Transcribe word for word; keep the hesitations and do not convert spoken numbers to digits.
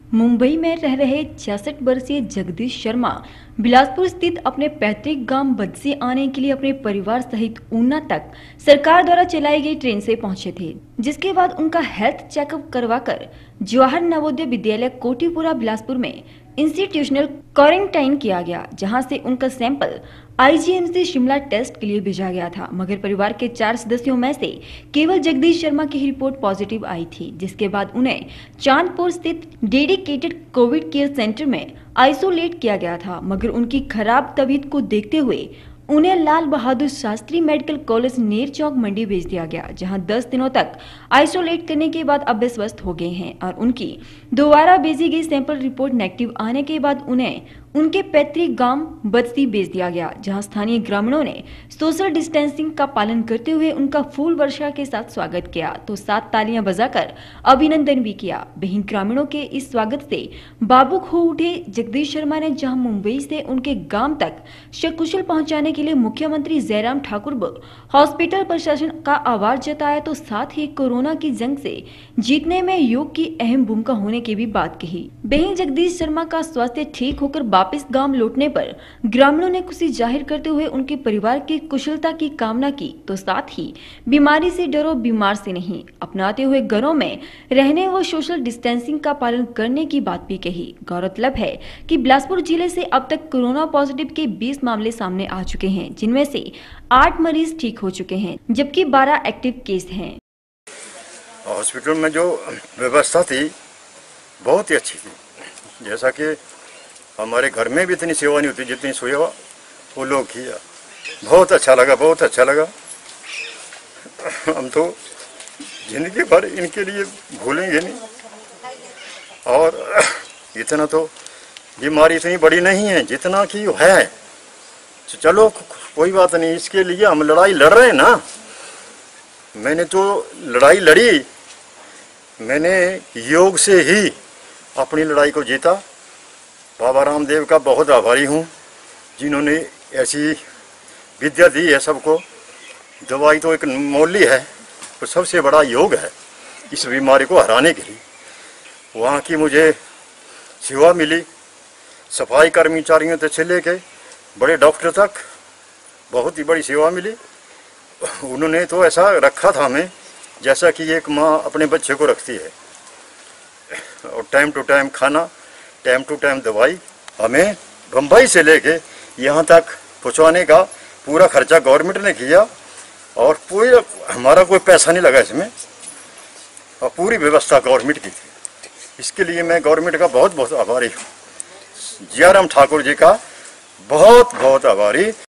मुंबई में रह रहे छियासठ वर्षीय जगदीश शर्मा बिलासपुर स्थित अपने पैतृक गांव बद्सी आने के लिए अपने परिवार सहित ऊना तक सरकार द्वारा चलाई गई ट्रेन से पहुंचे थे, जिसके बाद उनका हेल्थ चेकअप करवाकर जवाहर नवोदय विद्यालय कोटीपुरा बिलासपुर में इंस्टीट्यूशनल क्वारंटाइन किया गया, जहां से उनका सैंपल आईजीएमसी शिमला टेस्ट के लिए भेजा गया था। मगर परिवार के चार सदस्यों में से केवल जगदीश शर्मा की ही रिपोर्ट पॉजिटिव आई थी, जिसके बाद उन्हें चांदपुर स्थित डेडिकेटेड कोविड केयर सेंटर में आइसोलेट किया गया था। मगर उनकी खराब तबीयत को देखते हुए उन्हें लाल बहादुर शास्त्री मेडिकल कॉलेज नेर चौक मंडी भेज दिया गया, जहां दस दिनों तक आइसोलेट करने के बाद अब वे स्वस्थ हो गए हैं और उनकी दोबारा भेजी गई सैंपल रिपोर्ट नेगेटिव आने के बाद उन्हें उनके पैतृक गांव बद्सी भेज दिया गया, जहां स्थानीय ग्रामीणों ने सोशल डिस्टेंसिंग का पालन करते हुए उनका फूल वर्षा के साथ स्वागत किया तो सात तालियां बजाकर अभिनंदन भी किया। वहीं ग्रामीणों के इस स्वागत से भावुक हो उठे जगदीश शर्मा ने जहां मुंबई से उनके गांव तक सकुशल पहुंचाने के लिए मुख्यमंत्री जयराम ठाकुर व हॉस्पिटल प्रशासन का आभार जताया तो साथ ही कोरोना की जंग से जीतने में योग की अहम भूमिका होने की भी बात कही। वहीं जगदीश शर्मा का स्वास्थ्य ठीक होकर वापस गांव लौटने पर ग्रामीणों ने खुशी जाहिर करते हुए उनके परिवार की कुशलता की कामना की तो साथ ही बीमारी से डरो, बीमार से नहीं, अपनाते हुए घरों में रहने व सोशल डिस्टेंसिंग का पालन करने की बात भी कही। गौरतलब है कि बिलासपुर जिले से अब तक कोरोना पॉजिटिव के बीस मामले सामने आ चुके हैं, जिनमें से आठ मरीज ठीक हो चुके हैं जबकि बारह एक्टिव केस हैं। हॉस्पिटल में जो व्यवस्था थी बहुत ही अच्छी थी, जैसा कि हमारे घर में भी इतनी सेवा नहीं होती जितनी सेवा वो लोग किया। बहुत अच्छा लगा, बहुत अच्छा लगा। हम तो जिंदगी भर इनके लिए भूलेंगे नहीं। और इतना तो बीमारी इतनी बड़ी नहीं है जितना कि है। चलो कोई बात नहीं, इसके लिए हम लड़ाई लड़ रहे हैं ना। मैंने तो लड़ाई लड़ी, मैंने योग से ही अपनी लड़ाई को जीता। बाबा रामदेव का बहुत आभारी हूँ जिन्होंने ऐसी विद्या दी है सबको। दवाई तो एक मौली है, तो सबसे बड़ा योग है इस बीमारी को हराने के लिए। वहाँ की मुझे सेवा मिली, सफाई कर्मचारियों से लेके बड़े डॉक्टर तक बहुत ही बड़ी सेवा मिली। उन्होंने तो ऐसा रखा था हमें जैसा कि एक माँ अपने बच्चे को रखती है। और टाइम टू टाइम खाना, टाइम टू टाइम दवाई। हमें बम्बई से लेके यहाँ तक पहुँचवाने का पूरा खर्चा गवर्नमेंट ने किया और पूरा हमारा कोई पैसा नहीं लगा इसमें, और पूरी व्यवस्था गवर्नमेंट की थी। इसके लिए मैं गवर्नमेंट का बहुत बहुत आभारी हूँ। जयराम ठाकुर जी का बहुत बहुत आभारी।